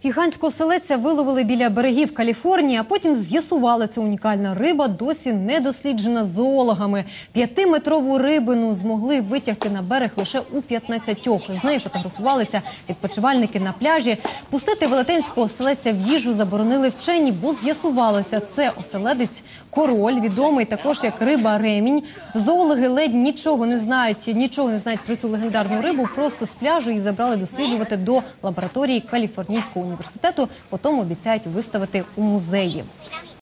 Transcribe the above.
Гігантського оселедця виловили біля берегів Каліфорнії, а потім з'ясували, це унікальна риба, досі не досліджена зоологами. 5-метрову рибину змогли витягти на берег лише у 15. З нею фотографувалися відпочивальники на пляжі. Пустити велетенського оселедця в їжу заборонили вчені, бо з'ясувалося, це оселедець король, відомий також як риба-ремінь. Зоологи ледь нічого не знають про цю легендарну рибу, просто з пляжу її забрали досліджувати до лабораторії Каліфорнійського університету, потім обіцяють виставити у музеї.